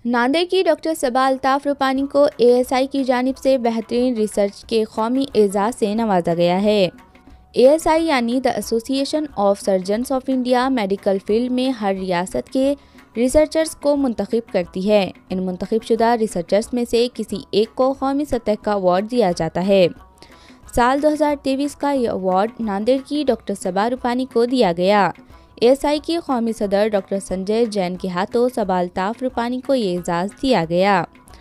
नांदेड़ की डॉक्टर सबा अल्ताफ रूपानी को ASI की जानिब से बेहतरीन रिसर्च के कौमी एजाज़ से नवाजा गया है। ASI यानी the association of surgeons of India medical field में हर रियासत के रिसर्चर्स को मुंतखब करती है। इन मुंतखब शुदा रिसर्चर्स में से किसी एक को कौमी सतह का अवार्ड दिया जाता है। साल 2023 का यह अवार्ड नांदेड़ की डॉक्टर सबा रूपानी को दिया गया। ASI की कौमी सदर डॉक्टर संजय जैन के हाथों सबा अल्ताफ रूपानी को ये एजाज़ दिया गया।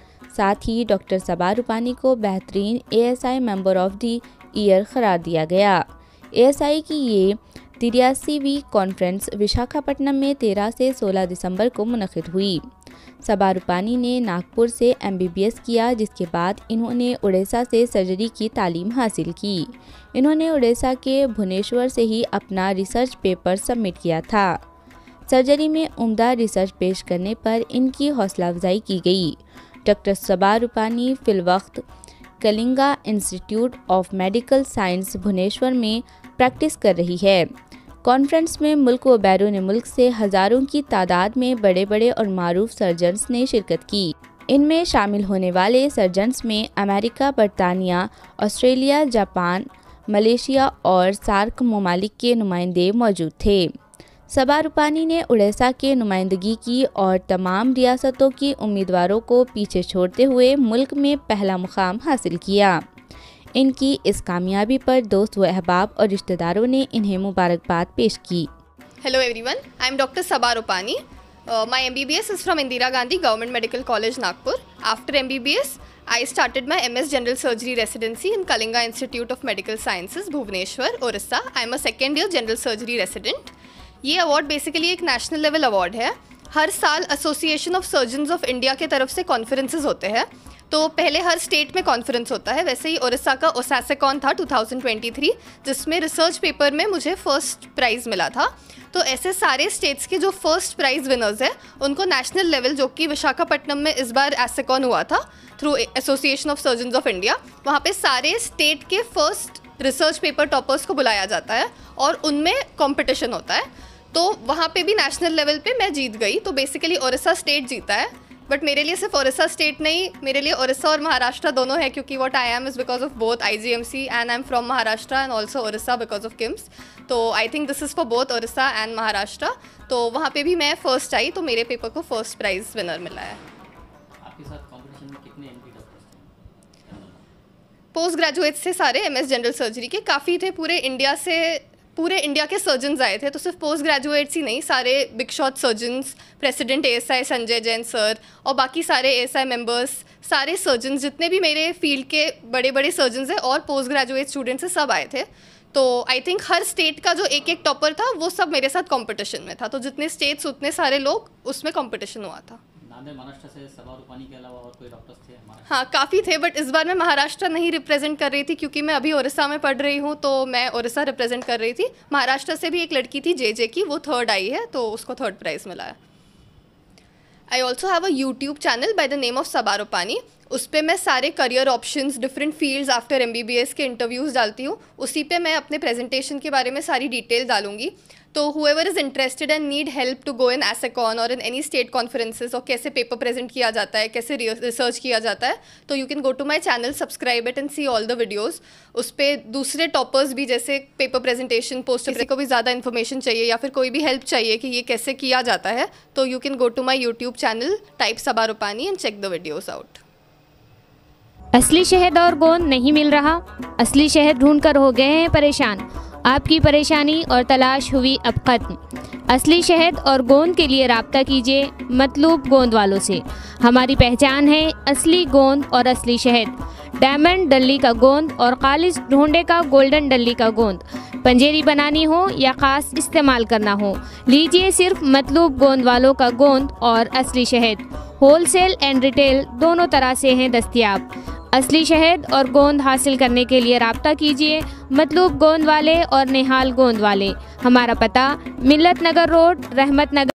साथ ही डॉक्टर सबा रूपानी को बेहतरीन ASI member of the year करार दिया गया। ASI की ये 83वीं कॉन्फ्रेंस विशाखापट्टनम में 13 से 16 दिसंबर को मुनक़िद हुई। सबा रूपानी ने नागपुर से MBBS किया, जिसके बाद इन्होंने उड़ीसा से सर्जरी की तालीम हासिल की। इन्होंने उड़ीसा के भुवनेश्वर से ही अपना रिसर्च पेपर सबमिट किया था। सर्जरी में उम्दा रिसर्च पेश करने पर इनकी हौसला अफजाई की गई। डॉक्टर सबा रूपानी फिलवक्त Kalinga institute of medical science Bhubaneswar में प्रैक्टिस कर रही है। कॉन्फ्रेंस में मुल्क व बैरून मुल्क से हज़ारों की तादाद में बड़े बड़े और मारूफ सर्जन्स ने शिरकत की। इनमें शामिल होने वाले सर्जन्स में अमेरिका, बरतानिया, ऑस्ट्रेलिया, जापान, मलेशिया और सार्क ममालिक के नुमाइंदे मौजूद थे। सबा रूपानी ने उड़ीसा के नुमाइंदगी की और तमाम रियासतों की उम्मीदवारों को पीछे छोड़ते हुए मुल्क में पहला मुकाम हासिल किया। इनकी इस कामयाबी पर दोस्त व अहबाब और रिश्तेदारों ने इन्हें मुबारकबाद पेश की। Hello everyone, I am Dr. Sabaa Rupani. My MBBS is from Indira Gandhi Government Medical College, Nagpur. After MBBS, I started my MS General Surgery residency in Kalinga Institute of Medical Sciences, Bhubaneswar, Orissa. I am a second year General Surgery resident. ये award basically एक national level award है। हर साल association of surgeons of India के तरफ से conferences होते हैं। तो पहले हर स्टेट में कॉन्फ्रेंस होता है, वैसे ही ओडिशा का ओसासेकॉन था 2023, जिसमें रिसर्च पेपर में मुझे फर्स्ट प्राइज़ मिला था। तो ऐसे सारे स्टेट्स के जो फर्स्ट प्राइज़ विनर्स हैं उनको नेशनल लेवल, जो कि विशाखापट्टनम में इस बार एसेकॉन हुआ था through association of surgeons of India, वहाँ पे सारे स्टेट के फर्स्ट रिसर्च पेपर टॉपर्स को बुलाया जाता है और उनमें कॉम्पिटिशन होता है। तो वहाँ पे भी नेशनल लेवल पे मैं जीत गई। तो बेसिकली ओडिशा स्टेट जीता है, बट मेरे लिए सिर्फ ओडिशा स्टेट नहीं, मेरे लिए ओडिशा और महाराष्ट्र दोनों है, क्योंकि what I am is because of both IGMC and I am from Maharashtra and also Odisha because of KIMS. तो I think this is for both Odisha and Maharashtra. तो वहाँ पे भी मैं फर्स्ट आई, तो मेरे पेपर को फर्स्ट प्राइज़ विनर मिला है। आपके साथ कॉम्पिटिशन में कितने MD डॉक्टर्स थे? पोस्ट ग्रेजुएट्स थे सारे MS जनरल सर्जरी के, काफ़ी थे। पूरे इंडिया के सर्जन्स आए थे। तो सिर्फ पोस्ट ग्रेजुएट्स ही नहीं, सारे big shot surgeons, president ASI Sanjay Jain sir और बाकी सारे ASI मेंबर्स, सारे सर्जन्स जितने भी मेरे फील्ड के बड़े बड़े सर्जन्स हैं और पोस्ट ग्रेजुएट स्टूडेंट्स से सब आए थे। तो आई थिंक हर स्टेट का जो एक एक टॉपर था वो सब मेरे साथ कंपटीशन में था। तो जितने स्टेट्स उतने सारे लोग, उसमें कंपटीशन हुआ था। नांदेड़ महाराष्ट्र से सबा रूपानी के अलावा और कोई डॉक्टर्स थे? हाँ, काफ़ी थे, बट इस बार मैं महाराष्ट्र नहीं रिप्रेजेंट कर रही थी क्योंकि मैं अभी ओडिशा में पढ़ रही हूँ, तो मैं ओडिशा रिप्रेजेंट कर रही थी। महाराष्ट्र से भी एक लड़की थी JJ की, वो थर्ड आई है, तो उसको थर्ड प्राइज़ मिला है। I also have a YouTube channel by the name of Saba Rupani. उस पर मैं सारे career options, different fields after MBBS के इंटरव्यूज़ डालती हूँ। उसी पे मैं अपने प्रेजेंटेशन के बारे में सारी डिटेल डालूंगी। तो whoever is interested and need help to go in ASECON or in any state conferences, और कैसे पेपर प्रेजेंट किया जाता है, कैसे रिसर्च किया जाता है, तो you can go to my channel, subscribe it and see all the videos. उस पर दूसरे टॉपर्स भी, जैसे पेपर प्रेजेंटेशन, पोस्टर, किसी को भी ज़्यादा इन्फॉर्मेशन चाहिए या फिर कोई भी हेल्प चाहिए कि ये कैसे किया जाता है, तो you can go to my YouTube channel, type Saba Rupani and check the videos out. असली शहद और गोंद नहीं मिल रहा? असली शहद ढूंढकर हो गए हैं परेशान? आपकी परेशानी और तलाश हुई अब खत्म। असली शहद और गोंद के लिए राब्ता कीजिए मतलूब गोंद वालों से। हमारी पहचान है असली गोंद और असली शहद। डायमंड डल्ली का गोंद और खालिस ढूंढे का गोल्डन डल्ली का गोंद। पंजेरी बनानी हो या ख़ास इस्तेमाल करना हो, लीजिए सिर्फ मतलूब गोंद वालों का गोंद और असली शहद। होलसेल एंड रिटेल दोनों तरह से हैं दस्तयाब। असली शहद और गोंद हासिल करने के लिए राब्ता कीजिए मतलूब गोंद वाले और निहाल गोंद वाले। हमारा पता मिल्लत नगर रोड, रहमत नगर।